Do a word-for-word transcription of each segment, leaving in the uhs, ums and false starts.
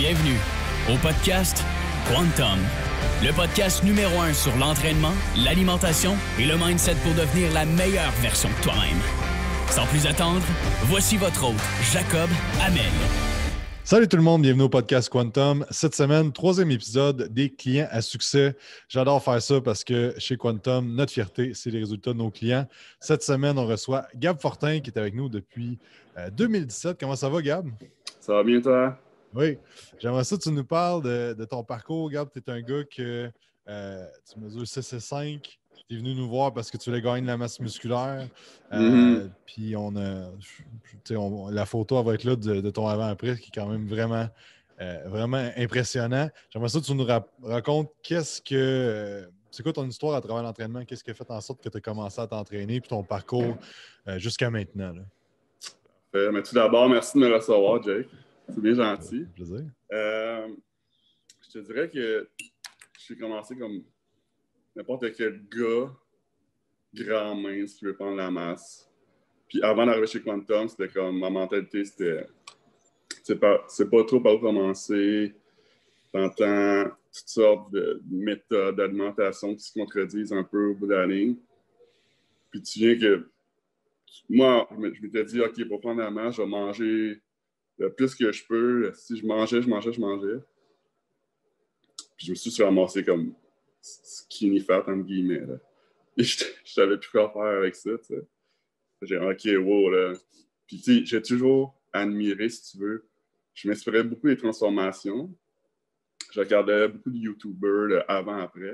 Bienvenue au podcast Quantum, le podcast numéro un sur l'entraînement, l'alimentation et le mindset pour devenir la meilleure version de toi-même. Sans plus attendre, voici votre hôte, Jacob Hamel. Salut tout le monde, bienvenue au podcast Quantum. Cette semaine, troisième épisode des clients à succès. J'adore faire ça parce que chez Quantum, notre fierté, c'est les résultats de nos clients. Cette semaine, on reçoit Gab Fortin qui est avec nous depuis euh, deux mille dix-sept. Comment ça va, Gab? Ça va bien, toi? Oui. J'aimerais ça que tu nous parles de, de ton parcours. Gab, tu es un gars que euh, tu mesures six et cinq. Tu es venu nous voir parce que tu voulais gagner de la masse musculaire. Euh, Mm-hmm. Puis on a, on, la photo elle va être là de, de ton avant-après, qui est quand même vraiment, euh, vraiment impressionnant. J'aimerais ça que tu nous ra- racontes qu'est-ce que. Euh, c'est quoi ton histoire à travers l'entraînement? Qu'est-ce qui a fait en sorte que tu as commencé à t'entraîner, puis ton parcours euh, jusqu'à maintenant? Là? Euh, mais tout d'abord, merci de me recevoir, Jake. C'est bien gentil. Un plaisir. Euh, je te dirais que j'ai commencé comme n'importe quel gars, grand mince, qui veut prendre la masse. Puis avant d'arriver chez Quantum, c'était comme ma mentalité, c'était c'est pas, c'est pas trop par où commencer. T'entends toutes sortes de méthodes d'alimentation qui se contredisent un peu au bout de la ligne. Puis tu viens que moi, je m'étais dit, OK, pour prendre la masse, je vais manger le plus que je peux. Si je mangeais, je mangeais, je mangeais. Puis je me suis ramassé comme skinny fat, entre guillemets. Là. Et je, je savais plus quoi faire avec ça, tu sais. J'ai dit, OK, wow, là. Puis tu sais, j'ai toujours admiré, si tu veux. Je m'inspirais beaucoup des transformations. Je regardais beaucoup de YouTubers là, avant, après.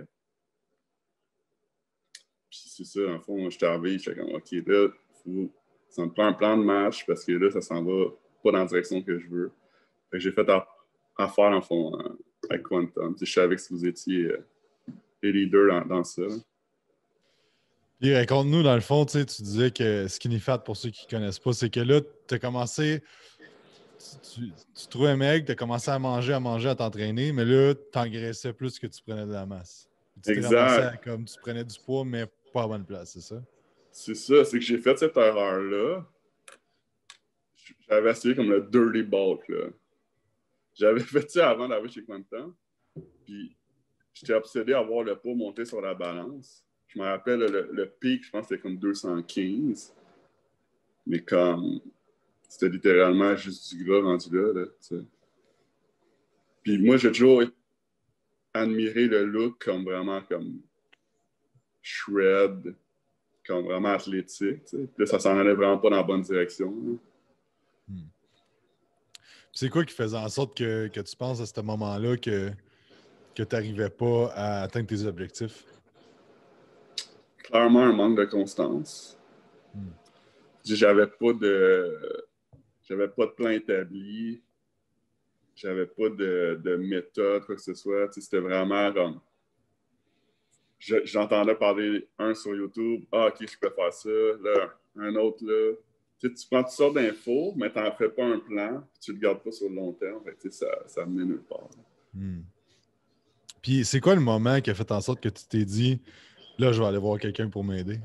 Puis c'est ça, en fond, je suis arrivé, j'étais comme, OK, là, faut, ça me prend un plan de match parce que là, ça s'en va pas dans la direction que je veux. Fait que j'ai fait affaire, en fond, euh, avec Quantum. Je savais que vous étiez euh, les leaders dans, dans ça. Puis raconte-nous, dans le fond, tu disais que Skinny Fat, pour ceux qui ne connaissent pas, c'est que là, tu as commencé, tu, tu, tu trouvais maigre, tu as commencé à manger, à manger, à t'entraîner, mais là, tu engraissais plus que tu prenais de la masse. Tu t'es ramassé à, comme tu prenais du poids, mais pas à bonne place, c'est ça? C'est ça, c'est que j'ai fait cette erreur-là. J'avais essayé comme le dirty bulk, là. J'avais fait ça avant d'arriver chez Quantum. Puis j'étais obsédé à voir le poids monter sur la balance. Je me rappelle, le, le pic, je pense que c'était comme deux cent quinze. Mais comme, c'était littéralement juste du gras rendu là, là, tu sais. Puis moi, j'ai toujours admiré le look comme vraiment comme shred, comme vraiment athlétique, tu sais. Puis là, ça s'en allait vraiment pas dans la bonne direction. Hmm. C'est quoi qui faisait en sorte que, que tu penses à ce moment-là que, que tu n'arrivais pas à atteindre tes objectifs? Clairement, un manque de constance. Hmm. J'avais pas de... J'avais pas de plan établi. J'avais pas de, de méthode, quoi que ce soit. Tu sais, c'était vraiment comme... Je, j'entendais parler un sur YouTube. Ah, OK, je peux faire ça. Là, un autre, là. Tu sais, tu prends toutes sortes d'infos, mais tu n'en fais pas un plan, puis tu le gardes pas sur le long terme. Fait que, tu sais, ça, ça menait nulle part. Hmm. Puis, c'est quoi le moment qui a fait en sorte que tu t'es dit, là, je vais aller voir quelqu'un pour m'aider?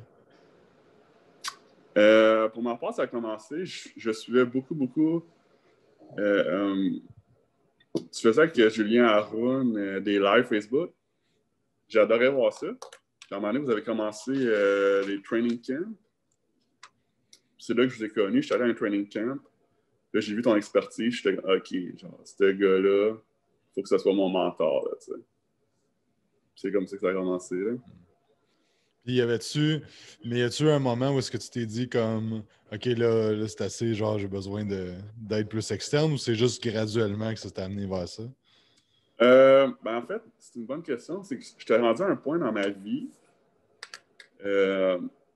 Euh, pour ma part, ça a commencé. Je, je suivais beaucoup, beaucoup. Euh, euh, tu faisais avec Julien Haroun euh, des lives Facebook. J'adorais voir ça. À un moment donné, vous avez commencé euh, les training camps. C'est là que je vous ai connu. J'étais allé à un training camp. Là, j'ai vu ton expertise. J'étais OK, genre, ce gars-là, il faut que ce soit mon mentor. Là, tu sais. C'est comme ça que ça a commencé. Là. Puis, y avait-tu, mais y a-tu un moment où est-ce que tu t'es dit comme, OK, là, là c'est assez, genre, j'ai besoin de, d'être plus externe, ou c'est juste graduellement que ça s'est amené vers ça? Euh, ben en fait, c'est une bonne question. C'est que j'étais rendu à un point dans ma vie. Euh,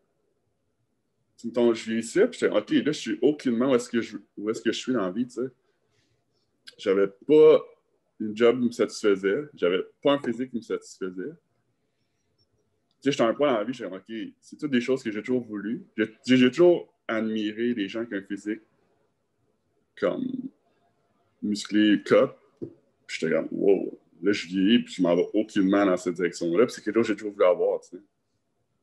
je vieillissais, puis j'étais OK, là, je suis aucunement où est-ce que je, où est-ce que je suis dans la vie, tu sais. J'avais pas une job qui me satisfaisait. J'avais pas un physique qui me satisfaisait. Tu sais, j'étais à un point dans la vie, j'étais OK, c'est toutes des choses que j'ai toujours voulu. J'ai, j'ai toujours admiré les gens qui ont un physique comme musclé, cut. Puis j'étais comme, wow, là, je vieillis, puis je m'en vais aucunement dans cette direction-là. Puis c'est quelque chose que j'ai toujours voulu avoir, tu sais.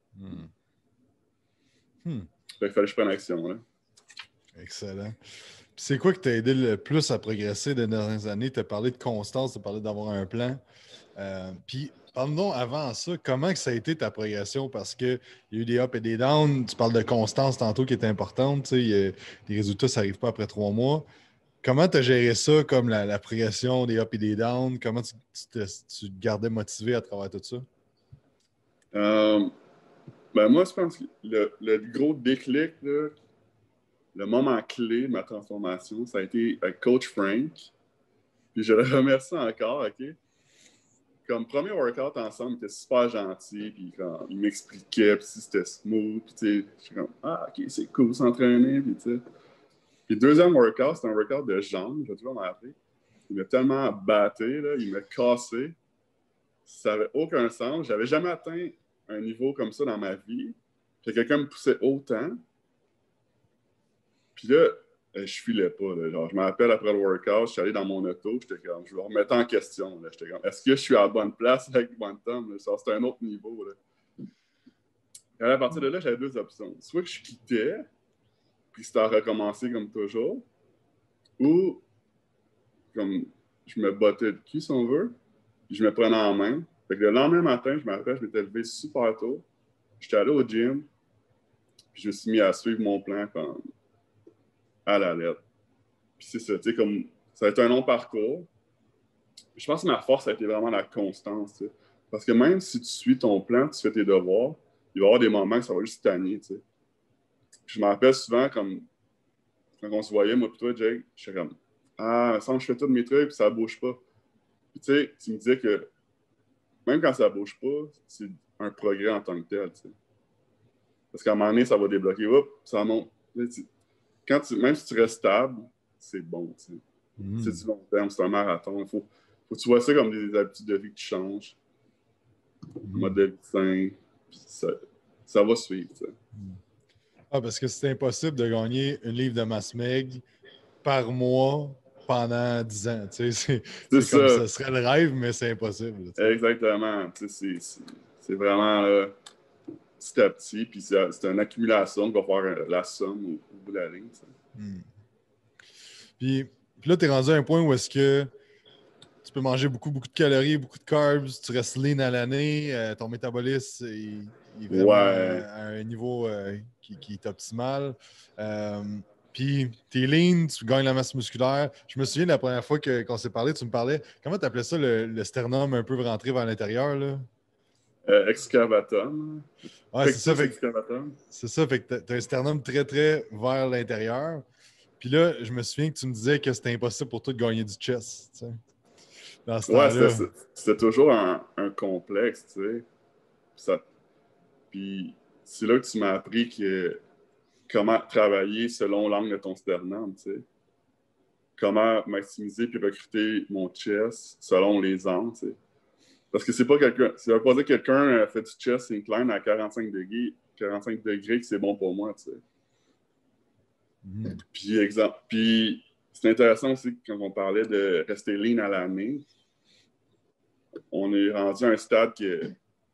Hmm. Hmm. Fait qu'il fallait que je prenne action, là. Excellent. c'est quoi qui t'a aidé le plus à progresser des dernières années? Tu as parlé de constance, tu as parlé d'avoir un plan. Euh, puis, parle-nous avant ça, comment que ça a été ta progression? Parce qu'il y a eu des ups et des downs. Tu parles de constance tantôt qui est importante. Tu sais, y a- les résultats, ça n'arrive pas après trois mois. Comment tu as géré ça, comme la, la progression des ups et des downs? Comment tu, tu te, tu te gardais motivé à travers tout ça? Euh, ben moi, je pense que le, le gros déclic, là, le moment clé de ma transformation, ça a été avec Coach Frank. Puis je le remercie encore, OK? Comme premier workout ensemble, il était super gentil, puis quand il m'expliquait, puis si c'était smooth, puis tu sais, je suis comme, ah, OK, c'est cool s'entraîner, puis tu sais. Puis deuxième workout, c'était un workout de jambes, je vais toujours m'en rappeler. Il m'a tellement batté, là, il m'a cassé. Ça n'avait aucun sens. J'avais jamais atteint un niveau comme ça dans ma vie. Puis quelqu'un me poussait autant. Puis là, je filais pas. Là. Genre, je me rappelle après le workout, je suis allé dans mon auto, j'étais comme, je me remettais en question. Là. J'étais comme, est-ce que je suis à la bonne place avec Quantum? C'était un autre niveau. Là. Et à partir de là, j'avais deux options. Soit que je quittais, puis c'était à recommencer comme toujours, ou comme je me bottais le cul, si on veut, puis je me prenais en main. Fait que le lendemain matin, je me rappelle, je m'étais levé super tôt. J'étais allé au gym, puis je me suis mis à suivre mon plan comme à la lettre. Puis c'est ça, tu sais, comme ça a été un long parcours. Je pense que ma force a été vraiment la constance, tu sais. Parce que même si tu suis ton plan, tu fais tes devoirs, il va y avoir des moments que ça va juste tanner, tu sais. Puis je me rappelle souvent, comme quand on se voyait, moi et toi, Jake, je suis comme, ah, il me semble que je fais tous mes trucs, puis ça ne bouge pas. Puis tu sais, tu me disais que même quand ça ne bouge pas, c'est un progrès en tant que tel, tu sais. Parce qu'à un moment donné, ça va débloquer, hop, ça monte. Quand tu, même si tu restes stable, c'est bon, tu sais. Mm. C'est du long terme, c'est un marathon. Il faut, faut que tu vois ça comme des, des habitudes de vie qui changent. Mm. Mode de vie sain, puis ça, ça va suivre, tu sais. Mm. Ah, parce que c'est impossible de gagner une livre de masse maigre par mois pendant dix ans. Tu sais, c'est, c'est, c'est comme ça serait le rêve, mais c'est impossible. Tu sais. Exactement. Tu sais, c'est, c'est, c'est vraiment là, petit à petit, puis c'est, c'est une accumulation qui va faire la somme au, au bout de la ligne. Tu sais. Hmm. Puis, puis là, tu es rendu à un point où est-ce que tu peux manger beaucoup, beaucoup de calories, beaucoup de carbs, tu restes lean à l'année, euh, ton métabolisme est, est vraiment ouais. à un niveau euh, qui, qui est optimal. Euh, Puis, tu es lean, tu gagnes la masse musculaire. Je me souviens de la première fois que, qu'on s'est parlé, tu me parlais, comment tu appelais ça, le, le sternum un peu rentré vers l'intérieur, là? Euh, excavatum. Ouais, c'est ça. Fait que, excavatum. c'est ça, fait que tu as un sternum très, très vers l'intérieur. Puis là, je me souviens que tu me disais que c'était impossible pour toi de gagner du chest, tu sais. Dans ce ouais, temps-là. c'était, c'était toujours un, un complexe, tu sais. Ça... Puis c'est là que tu m'as appris que comment travailler selon l'angle de ton sternum, tu sais. Comment maximiser puis recruter mon chest selon les angles, tu sais. Parce que c'est pas quelqu'un... Ça veut pas dire que quelqu'un fait du chest incline à quarante-cinq degrés, quarante-cinq degrés que c'est bon pour moi, tu sais. Mm. Puis, exemple... Puis c'est intéressant aussi quand on parlait de rester lean à l'année. On est rendu à un stade que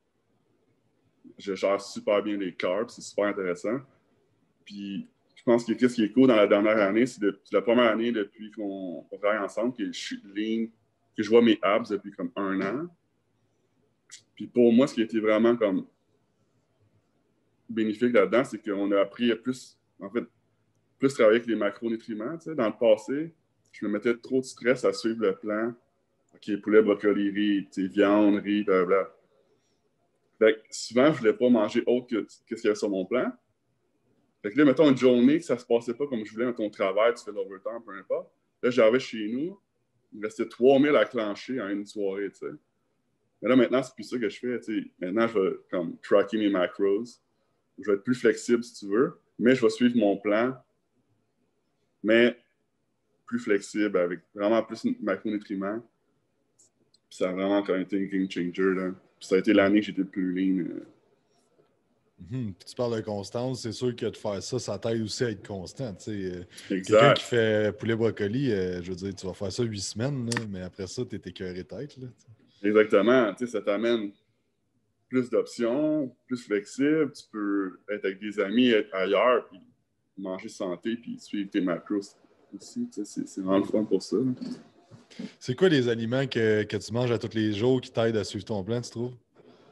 je gère super bien les carbs, c'est super intéressant. Puis, je pense que ce qui est cool dans la dernière année, c'est, de, c'est la première année depuis qu'on, qu'on travaille ensemble, que je suis lean, que je vois mes abs depuis comme un an. Puis pour moi, ce qui a été vraiment comme bénéfique là-dedans, c'est qu'on a appris à plus, en fait, plus travailler avec les macronutriments. Tu sais. Dans le passé, je me mettais trop de stress à suivre le plan. OK, poulet, brocoli, riz, tu sais, viande, riz, blablabla. Fait que souvent, je ne voulais pas manger autre que ce qu'il y avait sur mon plan. Fait que là, mettons une journée que ça ne se passait pas comme je voulais, mettons au travail, tu fais de l'overtime, peu importe. Là, j'arrivais chez nous, il me restait trois mille à clencher en une soirée, tu sais. Mais là, maintenant, c'est plus ça que je fais, tu sais. Maintenant, je vais comme tracker mes macros. Je vais être plus flexible, si tu veux, mais je vais suivre mon plan, mais plus flexible, avec vraiment plus de macronutriments. Puis ça a vraiment quand même été un game changer, là. Puis ça a été l'année que j'étais plus lean. Euh. Mm-hmm. Puis tu parles de constance, c'est sûr que de faire ça, ça t'aide aussi à être constant. Euh, exact. Quelqu'un qui fait poulet brocoli, euh, je veux dire, tu vas faire ça huit semaines, là, mais après ça, tu es écœuré tête. Là, exactement. Tu sais, ça t'amène plus d'options, plus flexible. Tu peux être avec des amis, être ailleurs, puis manger santé, puis suivre tes macros. aussi. Tu sais, c'est, c'est vraiment le fun pour ça. Là. C'est quoi les aliments que, que tu manges à tous les jours qui t'aident à suivre ton plan, tu trouves?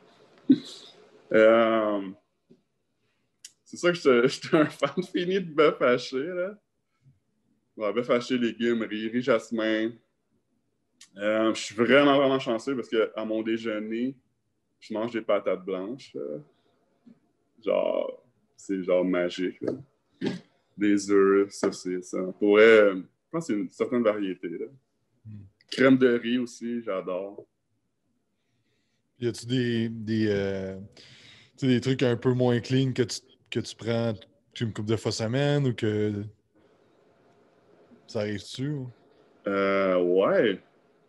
euh, c'est ça que je suis un fan fini de bœuf haché. Là. Ouais, bœuf haché, légumes, riz, riz jasmin. Euh, je suis vraiment, vraiment chanceux parce qu'à mon déjeuner, je mange des patates blanches. Là. Genre, c'est genre magique. Là. Des œufs, ça, c'est ça. Pourrait, je pense que c'est une certaine variété. Là. Mm. Crème de riz aussi, j'adore. Y a-tu des, des, euh, des trucs un peu moins clean que tu, que tu prends une couple de fois semaine ou que ça arrive-tu? Ou? Euh, ouais.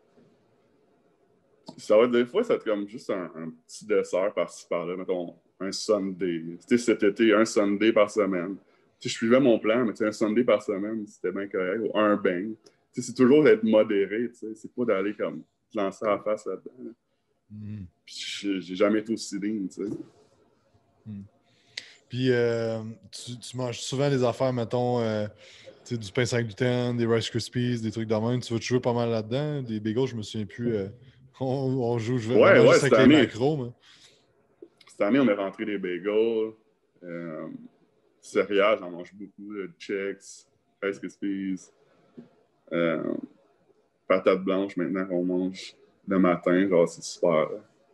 Ça va être des fois, ça va être comme juste un, un petit dessert par-ci par-là. Mettons, un sundae. Tu sais, cet été, un sundae par semaine. Tu sais, je suivais mon plan, mais tu sais, un sundae par semaine, c'était bien correct. Ou un bang. Tu sais, c'est toujours d'être modéré, tu sais. C'est pas d'aller comme te lancer à la face là-dedans. Là. Mm. Puis j'ai jamais été aussi ligne, tu sais. Mm. Puis euh, tu, tu manges souvent des affaires, mettons, euh, tu sais, du pain sans gluten, des Rice Krispies, des trucs de même. Tu vas te jouer pas mal là-dedans. Des bagels, je me souviens plus. Euh, on, on joue je vais ouais, ouais, juste avec les année, macros. Mais... Cette année, on a rentré des bagels. Euh, céréales, j'en mange beaucoup. Là, Chex, Rice Krispies. Euh, patates blanches, maintenant, on mange le matin. Genre, c'est super.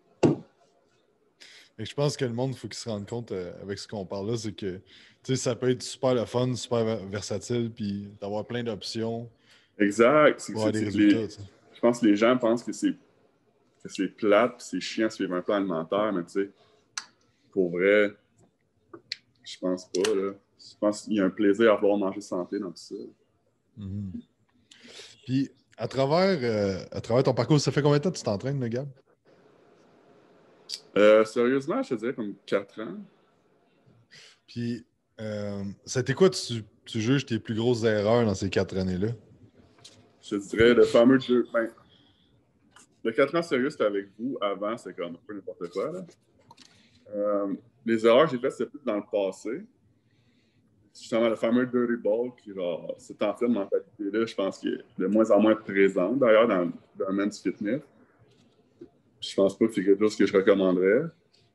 Et je pense que le monde, il faut qu'il se rende compte euh, avec ce qu'on parle là, c'est que ça peut être super le fun, super versatile, puis d'avoir plein d'options. Exact. C'est, pour c'est, avoir des c'est résultats. Les, je pense que les gens pensent que c'est, que c'est plate, puis c'est chiant de suivre un plan alimentaire, mais tu sais, pour vrai, je pense pas. Là. Je pense qu'il y a un plaisir à pouvoir manger santé dans tout ça. Mm-hmm. Puis, à travers, euh, à travers ton parcours, ça fait combien de temps que tu t'entraînes, le Gab? Euh, sérieusement, je te dirais comme quatre ans. Puis, euh, c'était quoi, tu, tu juges tes plus grosses erreurs dans ces quatre années-là? Je te dirais le fameux jeu. Ben, le quatre ans sérieux, c'était avec vous. Avant, c'était comme un peu n'importe quoi. Là. Euh, les erreurs que j'ai faites, c'était plus dans le passé. Justement, le fameux dirty ball, qui, genre, cette ancienne mentalité-là, je pense qu'il est de moins en moins présent, d'ailleurs, dans le domaine du fitness. Je pense pas que c'est quelque chose que je recommanderais.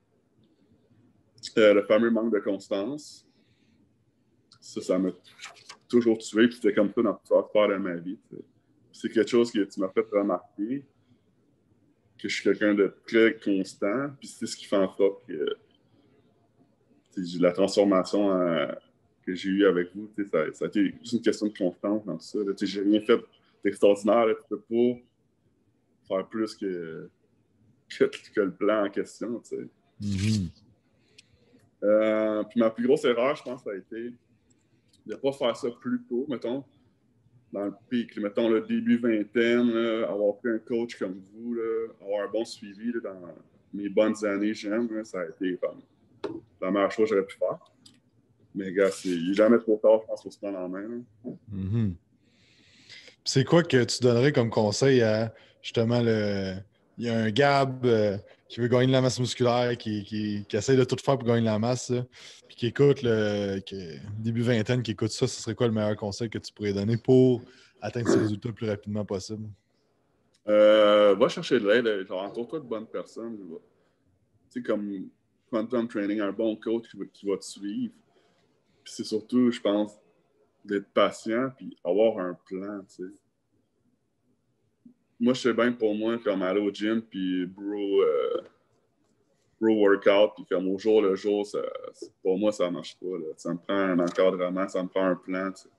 Euh, le fameux manque de constance. Ça, ça m'a toujours tué, puis c'était comme ça dans toute l'histoire de ma vie. T'sais. C'est quelque chose que tu m'as fait remarquer, que je suis quelqu'un de très constant, puis c'est ce qui fait en sorte que la transformation euh, que j'ai eue avec vous, ça, ça a été juste une question de constance dans tout ça. Là. J'ai rien fait d'extraordinaire, là. Tu peux pas faire plus que, que, que le plan en question. Mm-hmm. Euh, puis ma plus grosse erreur, je pense, ça a été de ne pas faire ça plus tôt, mettons, dans le pic. Mettons, le début vingtaine, là, avoir pris un coach comme vous, là, avoir un bon suivi là, dans mes bonnes années, j'aime, là, ça a été comme la meilleure chose que j'aurais pu faire. Mais gars, c'est, il n'est jamais trop tard, je pense, pour se prendre en main. Mm-hmm. C'est quoi que tu donnerais comme conseil à, justement, le... il y a un Gab euh, qui veut gagner de la masse musculaire, qui, qui, qui essaie de tout faire pour gagner de la masse, là, puis qui écoute le qui, début vingtaine, qui écoute ça, ce serait quoi le meilleur conseil que tu pourrais donner pour atteindre ces résultats le plus rapidement possible? Euh, va chercher de l'aide, genre entoure-toi de bonnes personnes. Tu sais, comme Quantum Training, un bon coach qui va, qui va te suivre. Puis c'est surtout, je pense, d'être patient puis avoir un plan, tu sais. Moi, je sais bien pour moi, comme aller au gym puis bro, euh, bro workout, puis comme au jour le jour, ça, pour moi, ça marche pas. Là. Ça me prend un encadrement, ça me prend un plan, tu sais.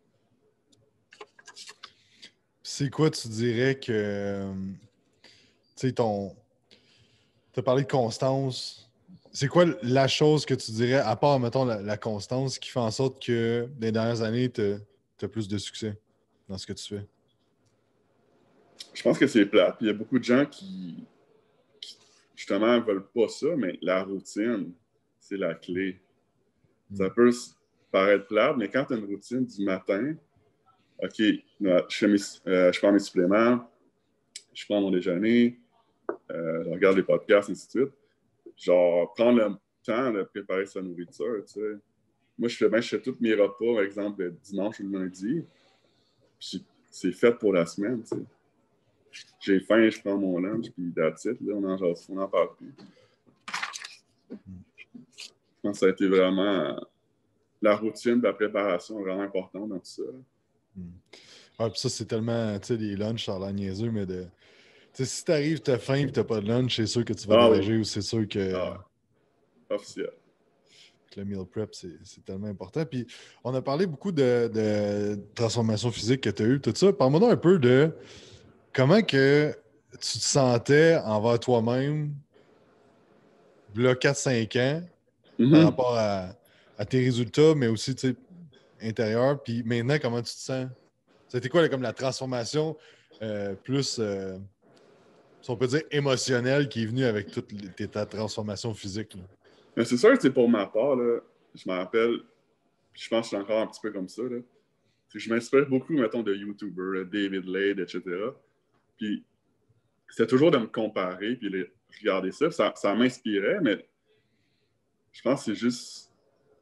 C'est quoi, tu dirais que, tu sais, ton... Tu as parlé de constance. C'est quoi la chose que tu dirais, à part, mettons, la, la constance, qui fait en sorte que, dans les dernières années, tu as plus de succès dans ce que tu fais? Je pense que c'est plate. Il y a beaucoup de gens qui, qui justement, ne veulent pas ça, mais la routine, c'est la clé. Mm. Ça peut paraître plate, mais quand tu as une routine du matin, OK, je, fais mes, euh, je prends mes suppléments, je prends mon déjeuner, euh, je regarde les podcasts, et ainsi de suite. Genre, prendre le temps de préparer sa nourriture, tu sais. Moi, je fais bien, je fais tous mes repas, par exemple, le dimanche ou le lundi. Puis c'est fait pour la semaine, tu sais. J'ai faim, je prends mon lunch, puis that's it, là, on n'en on en parle plus. Je pense que ça a été vraiment la routine de la préparation vraiment importante dans tout ça. Mm. Ouais, puis ça, c'est tellement, tu sais, les lunchs, ça a l'air niaiseux, mais de... Tu sais, si t'arrives, t'as faim et t'as pas de lunch, c'est sûr que tu vas Ah, dérager oui. ou c'est sûr que... Ah, officiel. que le meal prep, c'est, c'est tellement important. Puis, on a parlé beaucoup de, de transformation physique que tu as eu, tout ça. Parle-moi donc un peu de comment que tu te sentais envers toi-même, là, quatre cinq ans, Mm-hmm. par rapport à, à tes résultats, mais aussi, tu sais, intérieur. Puis maintenant, comment tu te sens? C'était quoi, là, comme la transformation euh, plus, euh, si on peut dire, émotionnelle qui est venue avec toute les, ta transformation physique? Là? Mais c'est sûr que c'est pour ma part, là, je me rappelle, je pense que je suis encore un petit peu comme ça, là. Je m'inspire beaucoup, mettons, de YouTubers, David Lade, et cetera. Puis c'était toujours de me comparer, puis de regarder ça. Ça, ça m'inspirait, mais je pense que c'est juste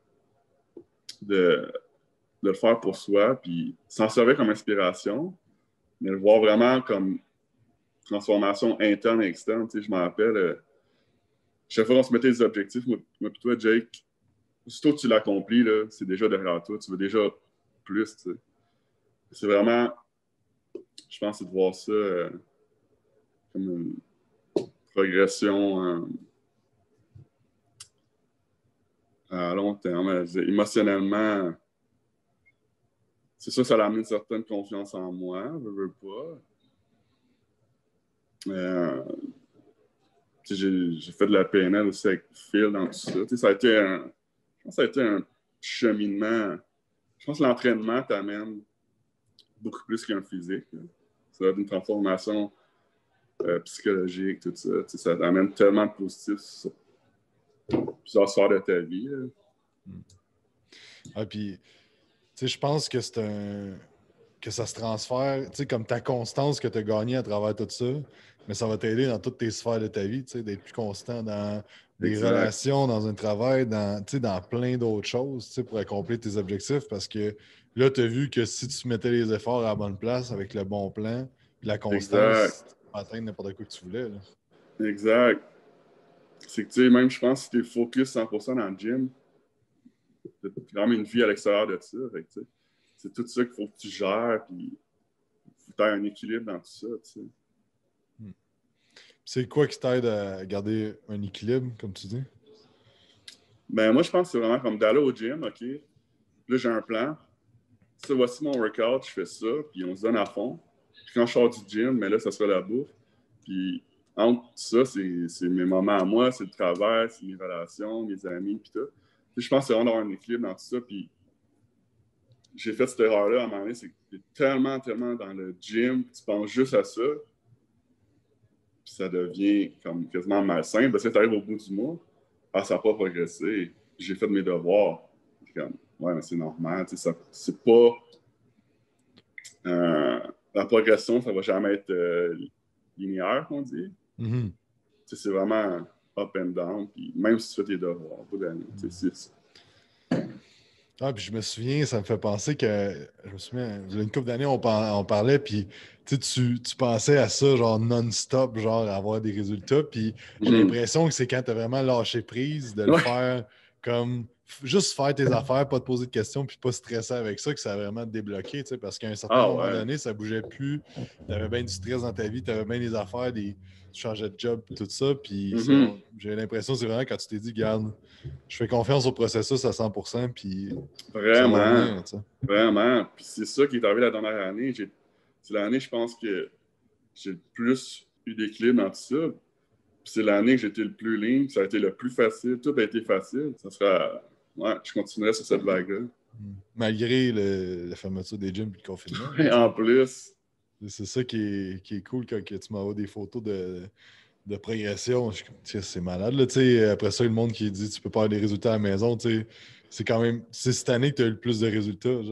de, de le faire pour soi, puis s'en servir comme inspiration, mais le voir vraiment comme transformation interne et externe. Tu sais, je me rappelle, euh, chaque fois qu'on se mettait des objectifs, moi, moi puis toi, Jake, aussitôt que tu l'accomplis, là, c'est déjà derrière toi. Tu veux déjà plus, tu sais. C'est vraiment, je pense, c'est de voir ça euh, comme une progression euh, à long terme. Émotionnellement, c'est sûr que ça a amené une certaine confiance en moi, je veux pas. Euh, j'ai, j'ai fait de la P N L aussi avec Phil dans tout ça. Tu sais, ça a été un, je pense que ça a été un cheminement. Je pense que l'entraînement t'amène beaucoup plus qu'un physique. Là. Ça va être une transformation euh, psychologique, tout ça. Tu sais, ça t'amène tellement de positifs sur plusieurs sphères de ta vie. Là. Mm. Ah, puis, tu sais, je pense que c'est un... que ça se transfère, tu sais, comme ta constance que tu as gagnée à travers tout ça, mais ça va t'aider dans toutes tes sphères de ta vie, tu sais, d'être plus constant dans des Exact. relations, dans un travail, dans, tu sais, dans plein d'autres choses, tu sais, pour accomplir tes objectifs, parce que là, tu as vu que si tu mettais les efforts à la bonne place avec le bon plan, puis la constance, Exact. tu peux atteindre n'importe quoi que tu voulais. Là. Exact. C'est que, tu sais, même, je pense, si tu es focus cent pour cent dans le gym, tu as quand même une vie à l'extérieur de ça. Fait que, tu sais, c'est tout ça qu'il faut que tu gères, puis il faut que tu aies un équilibre dans tout ça, tu sais. Hmm. C'est quoi qui t'aide à garder un équilibre, comme tu dis? Ben, moi, je pense que c'est vraiment comme d'aller au gym, OK? Là, j'ai un plan. Ça, voici mon workout, je fais ça, puis on se donne à fond. Puis quand je sors du gym, mais là, ça sera la bouffe. Puis entre tout ça, c'est, c'est mes moments à moi, c'est le travail, c'est mes relations, mes amis, puis tout. Puis je pense que c'est vraiment d'avoir un équilibre dans tout ça. Puis j'ai fait cette erreur-là à un moment donné, c'est que tu es tellement, tellement dans le gym, tu penses juste à ça, puis ça devient comme quasiment malsain. Parce que tu arrives au bout du mois, ah, ça n'a pas progressé, j'ai fait mes devoirs. Puis comme, ouais, mais c'est normal, tu sais, ça, c'est pas... Euh, la progression, ça va jamais être euh, linéaire, qu'on dit. Mm-hmm. Tu sais, c'est vraiment up and down, puis même si tu fais tes devoirs, pas d'année, tu sais, c'est... Ah, puis je me souviens, ça me fait penser que, je me souviens, il y a une couple d'années, on, par- on parlait, puis tu, tu pensais à ça, genre non-stop, genre avoir des résultats, puis j'ai Mm. l'impression que c'est quand tu as vraiment lâché prise de le Ouais. faire comme, f- juste faire tes affaires, pas te poser de questions, puis pas stresser avec ça, que ça a vraiment débloqué, tu sais, parce qu'à un certain Ah, moment ouais. donné, ça bougeait plus, tu avais bien du stress dans ta vie, tu avais bien des affaires, des, tu changeais de job, tout ça, puis c'est- Mm-hmm. j'ai l'impression, c'est vraiment quand tu t'es dit, garde, je fais confiance au processus à cent pour cent, puis ça va Vraiment, venir, tu sais. vraiment. Puis c'est ça qui est arrivé la dernière année. J'ai... C'est l'année, je pense, que j'ai le plus eu d'équilibre dans tout ça. Puis c'est l'année que j'étais le plus lean, ça a été le plus facile. Tout a été facile. Ça sera... Ouais, je continuerai sur cette vague-là. Malgré le- la fermeture des gyms et le confinement. Et en plus... C'est ça qui est, qui est cool quand que tu m'envoies des photos de, de progression. Je suis comme, tiens, c'est malade. Là, tu sais. Après ça, le monde qui dit tu peux pas avoir des résultats à la maison, tu sais, c'est quand même c'est cette année que tu as eu le plus de résultats. Genre. Tu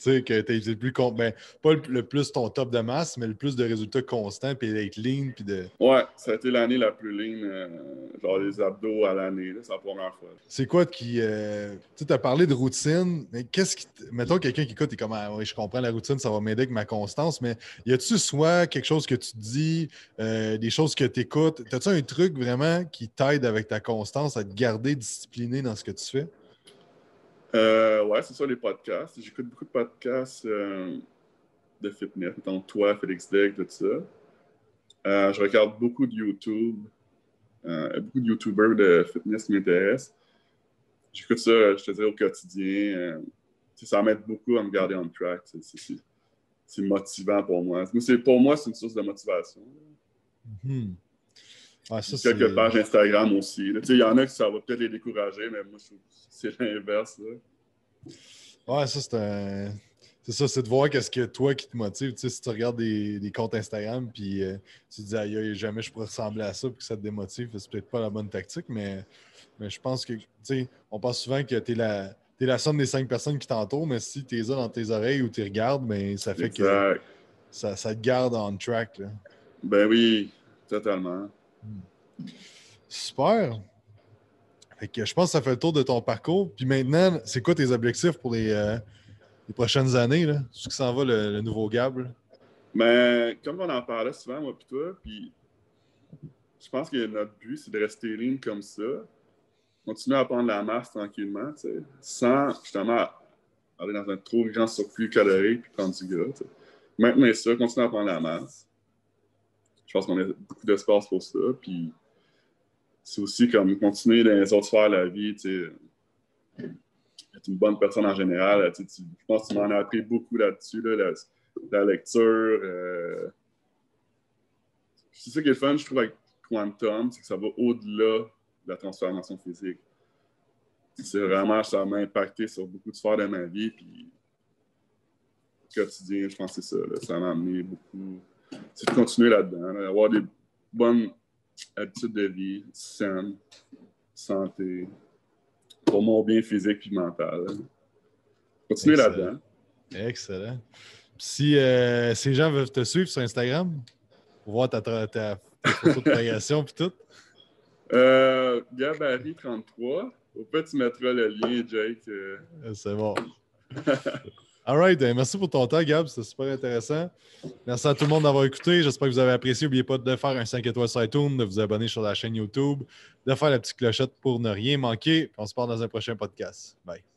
sais, que tu es plus con... ben, pas le, le plus ton top de masse, mais le plus de résultats constants, puis d'être lean, puis de. Ouais, ça a été l'année la plus lean, euh, genre les abdos à l'année, là, c'est la première fois. C'est quoi qui. Euh... Tu as parlé de routine, mais qu'est-ce qui. T... Mettons quelqu'un qui écoute et comme ah, oui, je comprends la routine, ça va m'aider avec ma constance, mais y a-tu soit quelque chose que tu dis, euh, des choses que tu écoutes? As-tu un truc vraiment qui t'aide avec ta constance à te garder discipliné dans ce que tu fais? Euh, ouais, c'est ça, les podcasts. J'écoute beaucoup de podcasts euh, de fitness, mettons toi, Félix Degg, tout ça. Euh, je regarde beaucoup de YouTube, euh, beaucoup de YouTubers de fitness qui m'intéressent. J'écoute ça, je te dirais, au quotidien. Euh, ça m'aide beaucoup à me garder on track. C'est, c'est, c'est, c'est motivant pour moi. C'est, pour moi, c'est une source de motivation. Mm-hmm. Ah, ça, quelques c'est... pages Instagram aussi. Il y en a qui ça va peut-être les décourager, mais moi, je trouve que c'est l'inverse. Là. Ouais, ça, c'est un... C'est ça, c'est de voir qu'est-ce que toi qui te motive. Tu sais, si tu regardes des, des comptes Instagram puis euh, tu te dis aïe, aïe, jamais je pourrais ressembler à ça puis que ça te démotive, c'est peut-être pas la bonne tactique, mais, mais je pense que, tu sais, on pense souvent que tu es la, t'es la somme des cinq personnes qui t'entourent, mais si tu es là dans tes oreilles ou tu regardes, ben, ça fait exact. que ça, ça te garde on track. Là. Ben oui, totalement. Super. Fait que je pense que ça fait le tour de ton parcours. Puis maintenant, c'est quoi tes objectifs pour les, euh, les prochaines années? Là? Est-ce que ça en va le, le nouveau Gab? Là? Mais comme on en parlait souvent, moi et toi, puis je pense que notre but, c'est de rester lean comme ça, continuer à prendre la masse tranquillement, tu sais, sans justement aller dans un trop grand surplus calorique puis prendre du gras. T'sais. Maintenir ça, continuer à prendre la masse. Je pense qu'on a beaucoup d'espace pour ça. Puis c'est aussi comme continuer dans les autres sphères de la vie, tu sais, être une bonne personne en général. Tu, tu, je pense que tu m'en as appris beaucoup là-dessus, là, la, la lecture. Euh... C'est ça qui est le fun, je trouve, avec Quantum, c'est que ça va au-delà de la transformation physique. C'est vraiment, ça m'a impacté sur beaucoup de sphères de ma vie. Puis, quotidien, je pense que c'est ça. Là, ça m'a amené beaucoup. C'est de continuer là-dedans, là, avoir des bonnes habitudes de vie, saines, santé, pour mon bien physique et mental. Là. Continuer Excellent. là-dedans. Excellent. Puis si euh, ces gens veulent te suivre sur Instagram pour voir ta, ta, ta photo de progression et tout. Euh, Gabarit trente-trois. Au fait, tu mettras le lien, Jake. Euh... C'est bon. All right. Merci pour ton temps, Gab. C'était super intéressant. Merci à tout le monde d'avoir écouté. J'espère que vous avez apprécié. N'oubliez pas de faire un cinq étoiles sur iTunes, de vous abonner sur la chaîne YouTube, de faire la petite clochette pour ne rien manquer. On se parle dans un prochain podcast. Bye.